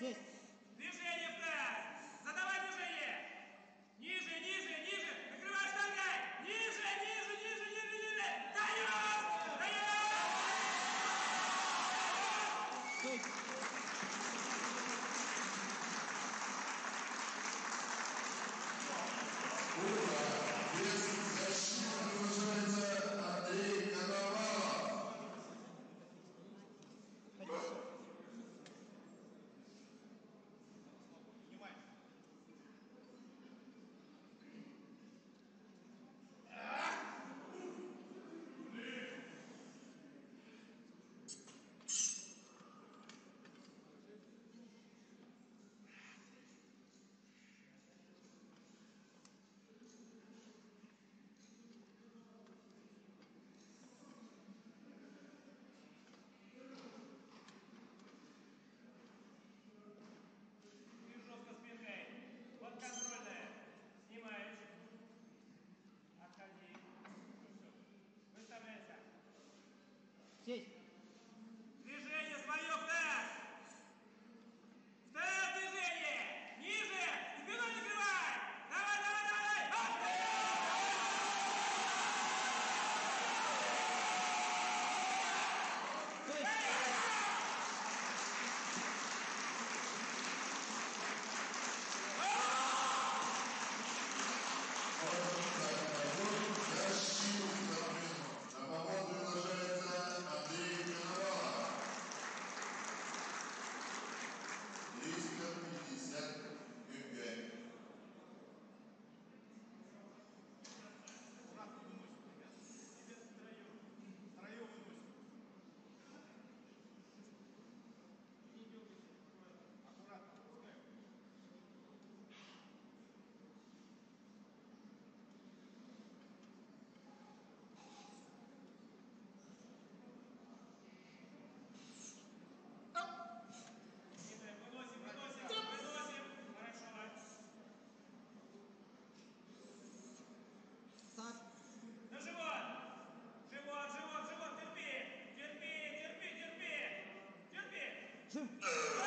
Здесь. Движение в таз. Задавай движение. Ниже, ниже, ниже. Накрывай штангой. Ниже, ниже, ниже, ниже, ниже. Даешь! Даешь! Стой. Без защиты продолжается Андрей Коновалов. Жестко спинкой. Подконтрольная. Снимаешь. Отходи. Выставляйся. Сесть. Движение свое в таз. В таз движение. Ниже. Спиной накрывай. Давай, давай, давай, давай. Стой. Защиту на помост приглашается Андрей Коновалов. 350 кг. Выносим, выносим, выносим. Хорошо. Так. На живот. Живот, живот, живот. Терпи. Терпи, терпи, терпи. Терпи. Жив.